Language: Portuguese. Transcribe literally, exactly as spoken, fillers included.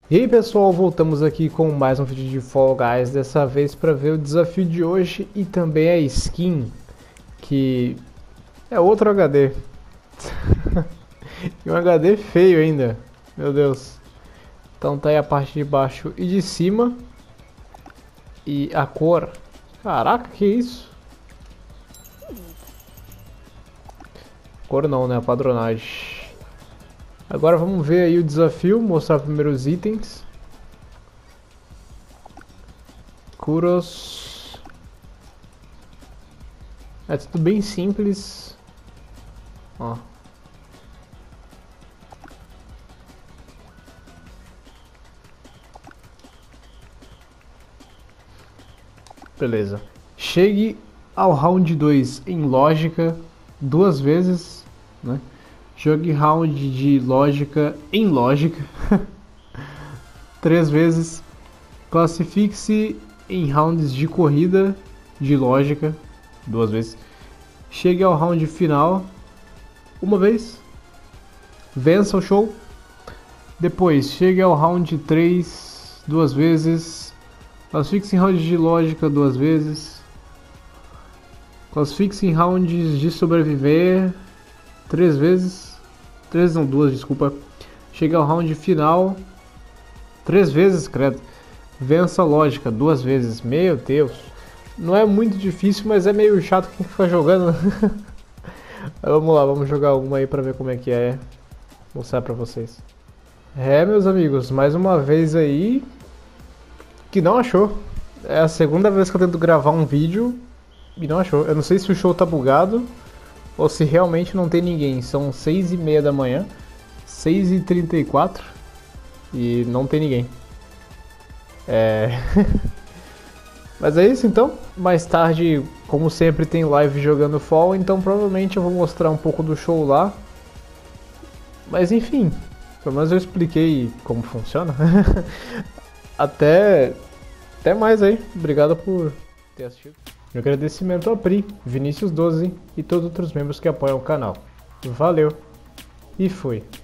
E aí pessoal, voltamos aqui com mais um vídeo de Fall Guys, dessa vez para ver o desafio de hoje e também a skin, que é outro H D. E um H D feio ainda, meu Deus. Então tá aí a parte de baixo e de cima. E a cor, caraca, que isso? Cor não, né, a padronagem. Agora vamos ver aí o desafio, mostrar primeiro os itens. Kuros. É tudo bem simples. Ó. Beleza. Chegue ao round dois em lógica duas vezes, né? Jogue round de lógica em lógica três vezes. Classifique-se em rounds de corrida de lógica duas vezes. Chegue ao round final uma vez. Vença o show. Depois, chegue ao round três duas vezes. Classifique-se em rounds de lógica duas vezes. Classifique-se em rounds de sobreviver três vezes. Três não, duas, desculpa. Chega ao round final três vezes, credo. Vença a lógica duas vezes. Meu Deus. Não é muito difícil, mas é meio chato quem fica jogando. Vamos lá, vamos jogar uma aí pra ver como é que é. Mostrar pra vocês. É, meus amigos, mais uma vez aí que não achou. É a segunda vez que eu tento gravar um vídeo e não achou. Eu não sei se o show tá bugado ou se realmente não tem ninguém. São seis e meia da manhã, seis e trinta e quatro e não tem ninguém. É... Mas é isso então. Mais tarde, como sempre, tem live jogando Fall, então provavelmente eu vou mostrar um pouco do show lá. Mas enfim, pelo menos eu expliquei como funciona. Até, até mais aí. Obrigado por ter assistido. Meu agradecimento a Pri, Vinícius doze e todos os outros membros que apoiam o canal. Valeu e fui.